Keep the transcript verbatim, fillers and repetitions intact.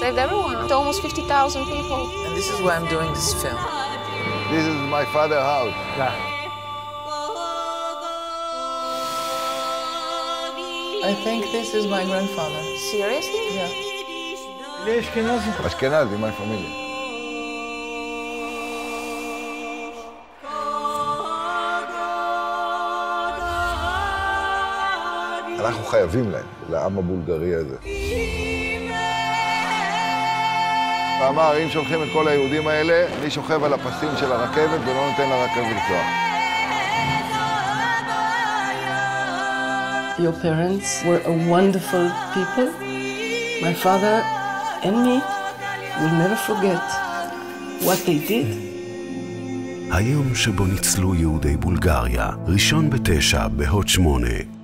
saved everyone. To almost fifty thousand people. And this is why I'm doing this film. This is my father's house. Yeah. I think this is my grandfather. Seriously? Yeah. Ashkenazi. Ashkenazi, my family. אנחנו חייבים להם, לעם הבולגרי הזה. ואמר, אם שולחים את כל היהודים האלה, אני שוכב על הפסים של הרכבת ולא נותן לרכבת לנסוע. Your parents were a wonderful people. My father and me will never forget what they did. היום שבו ניצלו יהודי בולגריה, ראשון בתשע בהוט שמונה.